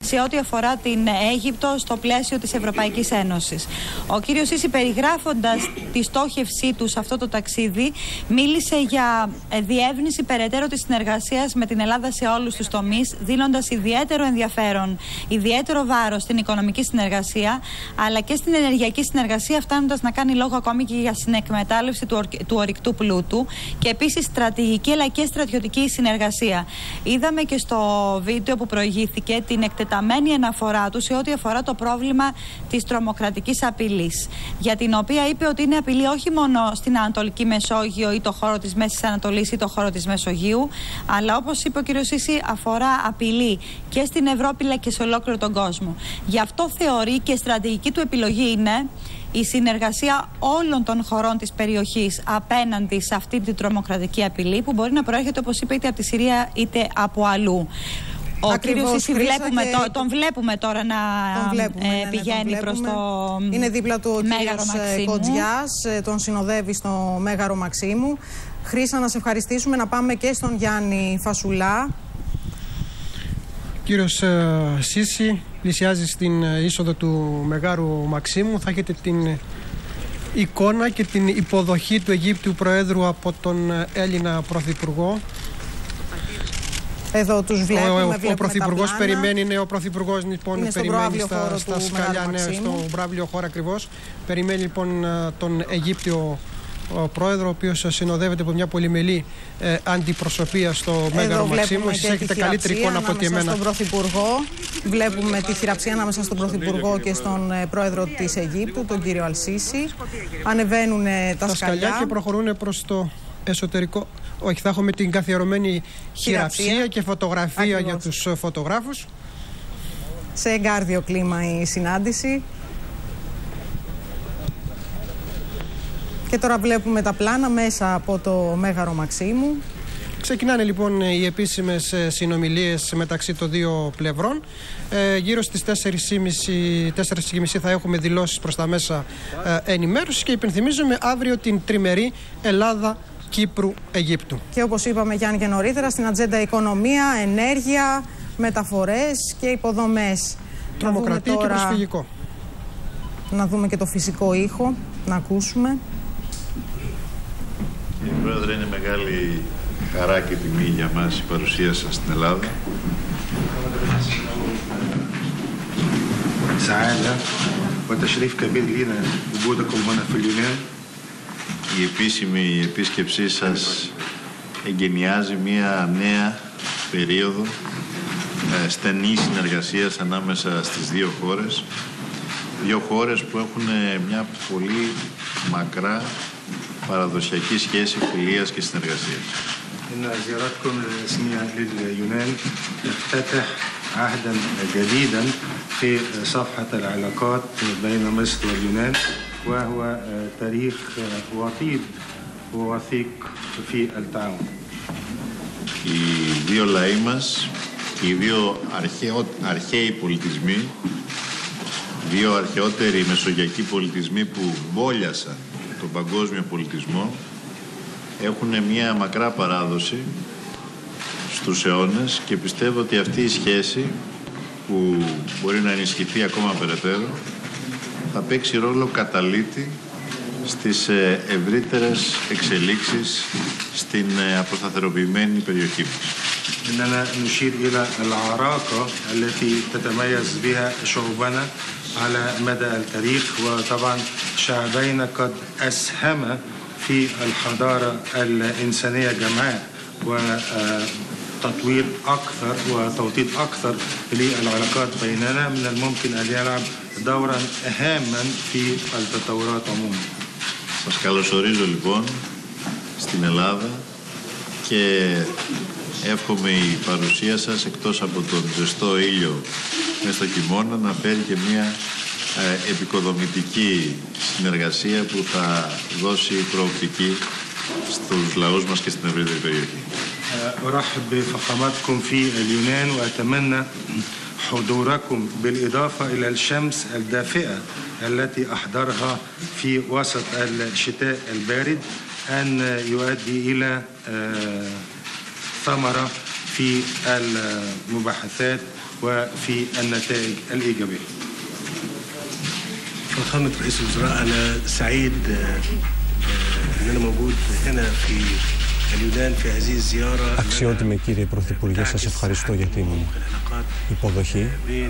σε ό,τι αφορά την Αίγυπτο στο πλαίσιο της Ευρωπαϊκής Ένωσης. Ο κύριος Σίσι, περιγράφοντας τη στόχευσή του σε αυτό το ταξίδι, μίλησε για διεύνηση περαιτέρω της συνεργασίας με την Ελλάδα σε όλους τους τομείς, δίνοντας ιδιαίτερο ενδιαφέρον, ιδιαίτερο βάρος στην οικονομική συνεργασία, αλλά και στην ενεργειακή συνεργασία, φτάνοντας να κάνει λόγο ακόμη και για συνεκμετάλλευση του ορυκτού πλούτου και επίσης στρατηγική αλλά και στρατιωτική συνεργασία. Είδαμε και στο βίντεο που προηγήθηκε την εκτεταμένη αναφορά του σε ό,τι αφορά το πρόβλημα της τρομοκρατικής απειλής, για την οποία είπε ότι είναι απειλή όχι μόνο στην Ανατολική Μεσόγειο ή το χώρο της Μέσης Ανατολής ή το χώρο της Μεσογείου, αλλά όπως είπε ο κ. Σίσι, αφορά απειλή και στην Ευρώπη αλλά και σε ολόκληρο τον κόσμο. Γι' αυτό θεωρεί και στρατηγική του επιλογή είναι η συνεργασία όλων των χωρών της περιοχής απέναντι σε αυτή την τρομοκρατική απειλή, που μπορεί να προέρχεται, όπως είπε, είτε από τη Συρία είτε από αλλού. Ο κύριος Σίσι τον βλέπουμε τώρα να πηγαίνει προς το είναι δίπλα του ο κύριος Κοτζιάς, τον συνοδεύει στο Μέγαρο Μαξίμου. Χρήσα, να σε ευχαριστήσουμε, να πάμε και στον Γιάννη Φασουλά. Κύριος Σίσι πλησιάζει στην είσοδο του Μεγάρου Μαξίμου. Θα έχετε την εικόνα και την υποδοχή του Αιγύπτιου Προέδρου από τον Έλληνα Πρωθυπουργό. Εδώ τους βλέπουμε. Ο Πρωθυπουργός περιμένει, ο Πρωθυπουργός λοιπόν περιμένει στα σκαλιά, στο μπράβλιο χώρο ακριβώς. Περιμένει λοιπόν τον Αιγύπτιο Πρόεδρο, ο οποίος συνοδεύεται από μια πολυμελή αντιπροσωπεία στο Μέγαρο Μαξίμου. Εσείς έχετε καλύτερη εικόνα από ότι εμένα. Στον Πρωθυπουργό. Βλέπουμε τη χειραψία ανάμεσα στον Πρωθυπουργό και στον Πρόεδρο της Αιγύπτου, τον κύριο Αλ-Σίσι. Ανεβαίνουν τα σκαλιά και προχωρούν προς το εσωτερικό. Όχι, θα έχουμε την καθιερωμένη χειραψία και φωτογραφία για τους φωτογράφους. Σε εγκάρδιο κλίμα η συνάντηση. Και τώρα βλέπουμε τα πλάνα μέσα από το Μέγαρο Μαξίμου. Ξεκινάνε λοιπόν οι επίσημες συνομιλίες μεταξύ των δύο πλευρών. Γύρω στις 4.30 θα έχουμε δηλώσεις προς τα μέσα ενημέρωσης και υπενθυμίζουμε αύριο την τριμερή Ελλάδα-Κύπρου-Αιγύπτου. Και όπως είπαμε, Γιάννη, και νωρίτερα, στην ατζέντα οικονομία, ενέργεια, μεταφορές και υποδομές. Τρομοκρατία και προσφυγικό. Να δούμε και το φυσικό ήχο, να ακούσουμε. Κύριε Πρόεδρε, είναι μεγάλη χαρά και τιμή για μας η παρουσία σας στην Ελλάδα. Η επίσημη επίσκεψή σας εγκαινιάζει μια νέα περίοδο στενής συνεργασίας ανάμεσα στις δύο χώρες. Δύο χώρες που έχουν μια πολύ μακρά παραδοσιακή σχέση φιλίας και συνεργασίας. إن زيارتكم الرسمية لليونان تفتتح عهدا جديدا في صفحة العلاقات بين مصر واليونان، وهو تاريخ وطيد ووثيق في التعاون. Οι δύο λαοί μας, οι δύο αρχαίοι πολιτισμοί, δύο αρχαιότεροι μεσογειακοί πολιτισμοί που μπόλιασαν τον παγκόσμιο πολιτισμό, έχουν μια μακρά παράδοση στους αιώνες και πιστεύω ότι αυτή η σχέση, που μπορεί να ενισχυθεί ακόμα περαιτέρω, θα παίξει ρόλο καταλύτη στις ευρύτερες εξελίξεις στην αποσταθεροποιημένη περιοχή μας. إننا نشير إلى العراقة التي تتميز بها شعوبنا على مدى التاريخ، وطبعا شعبين قد أسهما في الحضارة الإنسانية جمعاء، وتطوير أكثر وتوطيد أكثر للعلاقات بيننا من الممكن أن يلعب دورا هاما في التطورات عموما. Σας καλωσορίζω λοιπόν στην Ελλάδα και εύχομαι η παρουσία σας, εκτός από τον ζεστό ήλιο μες στο χειμώνα, να φέρει και μια επικοδομητική συνεργασία που θα δώσει προοπτική στους λαούς μας και στην ευρύτερη περιοχή. أرحب بفخامتكم في اليونان وأتمنى حضوركم بالإضافة إلى الشمس الدافئة التي أحضرها في وسط الشتاء البارد أن يؤدي إلى ثمرة في المباحثات وفي النتائج الإيجابية. فخامة رئيس الوزراء، أنا سعيد أن أنا موجود هنا في اليونان في هذه الزيارة. Αξιότιμε κύριε Πρωθυπουργέ, σας ευχαριστώ για την υποδοχή.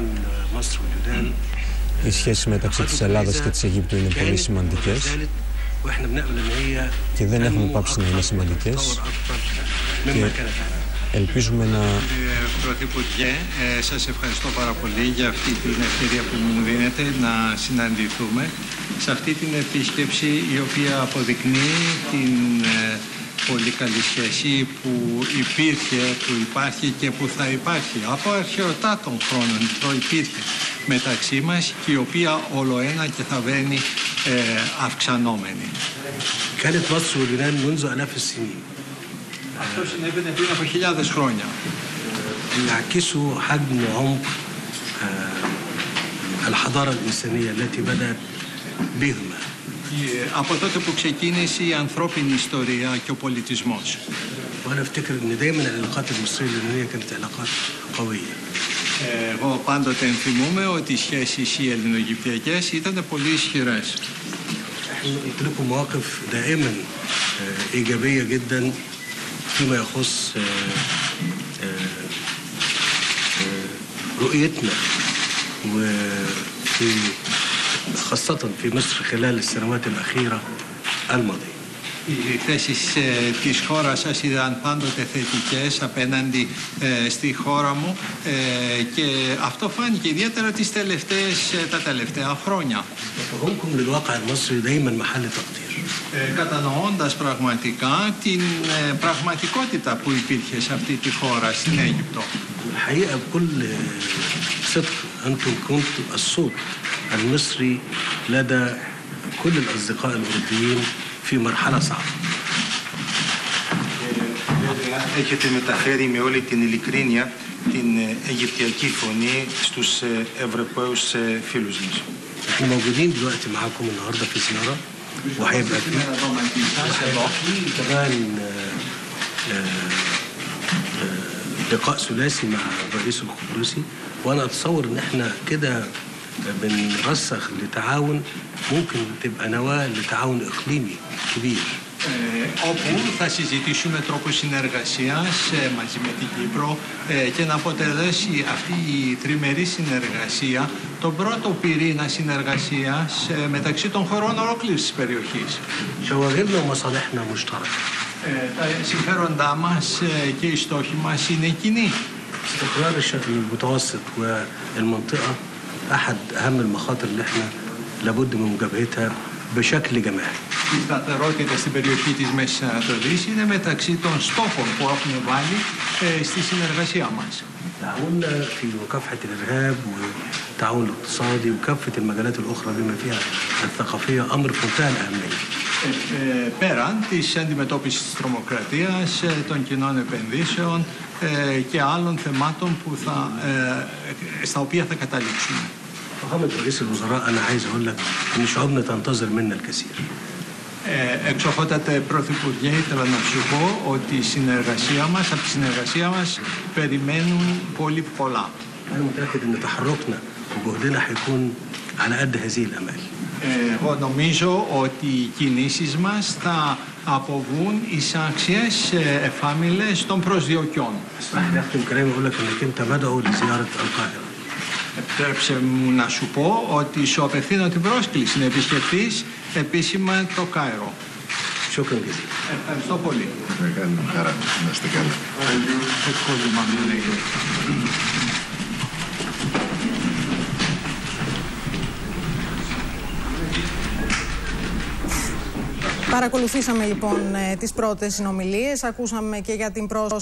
Οι σχέσεις μεταξύ της Ελλάδας και της Αιγύπτου είναι πολύ σημαντικές και δεν έχουν πάψει να είναι σημαντικές και ελπίζουμε να... Πρωθυπουργέ, σας ευχαριστώ πάρα πολύ για αυτή την ευκαιρία που μου δίνετε να συναντηθούμε σε αυτή την επίσκεψη, η οποία αποδεικνύει την πολύ καλή σχέση που υπήρχε, που υπάρχει και που θα υπάρχει από αρχαιοτά των χρόνων, προϋπήρχε μεταξύ μας και η οποία όλο ένα και θα βαίνει αυξανόμενη. كانت مصر واليونان منذ آلاف السنين. Αυτό συνέβαινε πριν από χιλιάδες χρόνια. يعكسوا حجم وعمق الحضارة الإنسانية التي بدأت بهما. Από τότε που ξεκίνησε η ανθρώπινη ιστορία και ο πολιτισμός. وأنا أفتكر إن دايما العلاقات المصرية اليونانية كانت علاقات قوية. Εγώ πάντοτε ενθυμούμαι ότι οι σχέσεις οι ελληνοαιγυπτιακές ήταν πολύ ισχυρές. قلت لكم مواقف دائما إيجابية جدا فيما يخص رؤيتنا وفي خاصة في مصر خلال السنوات الأخيرة الماضية. Οι θέσεις της χώρας σας ήταν πάντοτε θετικές απέναντι στη χώρα μου και αυτό φάνηκε ιδιαίτερα τα τελευταία χρόνια. Κατανοώντας πραγματικά την πραγματικότητα που υπήρχε σε αυτή τη χώρα, στην Αίγυπτο. الحقيقة بكل صدق أنتم كنتم الصوت المصري لدى كل الأصدقاء الأوروبيين في مرحلة صعبة. Έχετε μεταφέρει με όλη την ειλικρίνεια την αιγυπτιακή φωνή στους Ευρωπαίους φίλους μας. احنا موجودين دلوقتي معاكم النهارده في زيارة وهيبقى في كمان لقاء ثلاثي مع الرئيس القبرصي، وانا اتصور ان احنا كده بنرسخ لتعاون ممكن تبقى نواة لتعاون اقليمي كبير. Όπου θα συζητήσουμε τρόπους συνεργασίας μαζί με την Κύπρο και να αποτελέσει αυτή η τριμερή συνεργασία τον πρώτο πυρήνα συνεργασίας μεταξύ των χωρών ολόκληρης της περιοχής. Τα συμφέροντά μας και οι στόχοι μας είναι κοινοί. استقرار الشرق المتوسط والمنطقة أحد أهم المخاطر اللي احنا لابد من مجابهتها بشكل جماعي. Η σταθερότητα στην περιοχή της Μέσης Ανατολής είναι μεταξύ των στόχων που έχουμε βάλει στη συνεργασία μας. تعاوننا في مكافحة الإرهاب والتعاون الاقتصادي وكافة المجالات الأخرى بما فيها الثقافية أمر في منتهى الأهمية. Πέραν της αντιμετώπισης της τρομοκρατίας, των κοινών επενδύσεων και άλλων θεμάτων στα οποία θα καταλήξουμε. فخامة رئيس الوزراء أنا عايز أقول لك إن شعوبنا تنتظر منا الكثير. Εξοχότατε Πρωθυπουργέ, ήθελα να σου πω ότι από τη συνεργασία μας περιμένουν πολύ πολλά. أنا متأكد إن تحركنا وجهدنا هيكون على قد هذه الآمال. Εγώ νομίζω ότι οι κινήσεις μας θα αποβούν εισάξιες εφάμιλες των προσδιοκιών. Επιτρέψε μου να σου πω ότι σου απευθύνω την πρόσκληση να επισκεφθείς επίσημα το Κάιρο. Ευχαριστώ πολύ. Να είστε καλά. Παρακολουθήσαμε λοιπόν τις πρώτες συνομιλίες, ακούσαμε και για την πρόσκληση